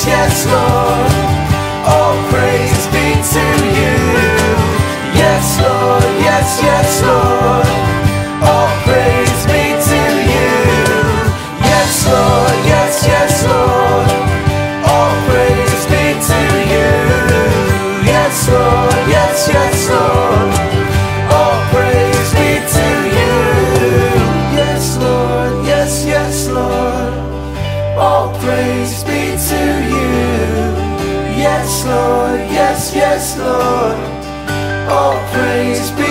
yes, Lord. All praise be to you. Yes, Lord, yes, Lord. All praise be to you. Yes, Lord, yes, Lord. All praise be to you. Yes, Lord, yes, Lord. All praise be to you. Yes, Lord, yes, Lord. All praise be to you. Yes, Lord, yes, Lord. All praise be